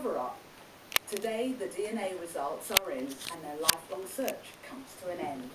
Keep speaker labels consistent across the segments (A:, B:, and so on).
A: cover-up. Today, the DNA results are in, and their lifelong search comes to an end.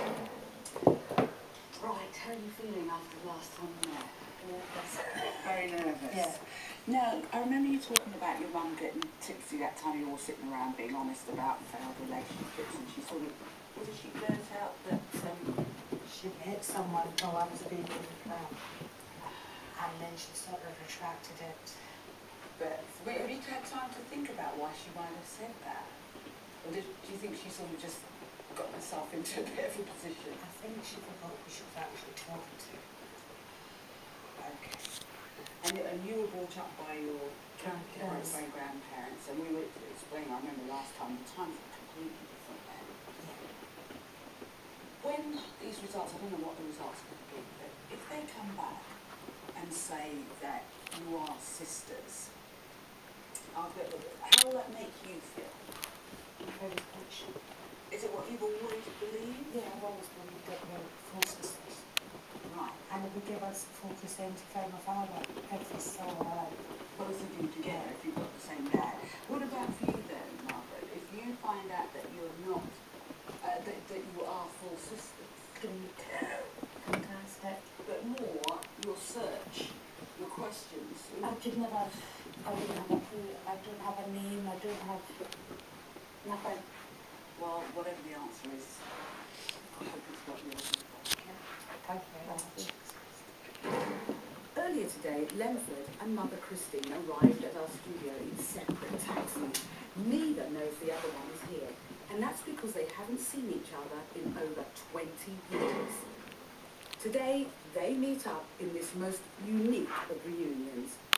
A: Right, how are you feeling after the last time we met? Very nervous.
B: Yeah. Now, I remember you talking about your mum getting tipsy that time you were all sitting around being honest about failed relationships, and she sort of, what did she blurt out that
C: she met someone while I was a baby in the pram, and then she sort of retracted it.
B: But have you had time to think about why she might have said that? Or do you think she sort of just got herself into a bit of a position?
C: I think she forgot who she was actually talking to.
B: Okay. And you were brought up by your grandparents, and we were explaining, I remember last time, the times were completely different then.
C: Yeah.
B: When these results, I don't know what the results are going to be, but if they come back and say that you are sisters, how will that make you feel?
C: Very patient.
B: Is it what you've always believed?
C: Yeah, I've always believed that we're full sisters.
B: Right.
C: And it would give us full placenta from my father every so alive.
B: Both of you together, if you've got the same dad. What about for you then, Margaret? If you find out that you're not, that you are full sisters,
C: Fantastic.
B: but more your search, your questions.
C: I wouldn't have a clue. I don't have a name. I don't have nothing.
B: Well, whatever the answer is, I hope it's what you're looking for.
C: Yeah. Thank you very much.
A: Earlier today, Lemford and Mother Christine arrived at our studio in separate taxis. Neither knows the other one is here, and that's because they haven't seen each other in over 20 years. Today, they meet up in this most unique of reunions,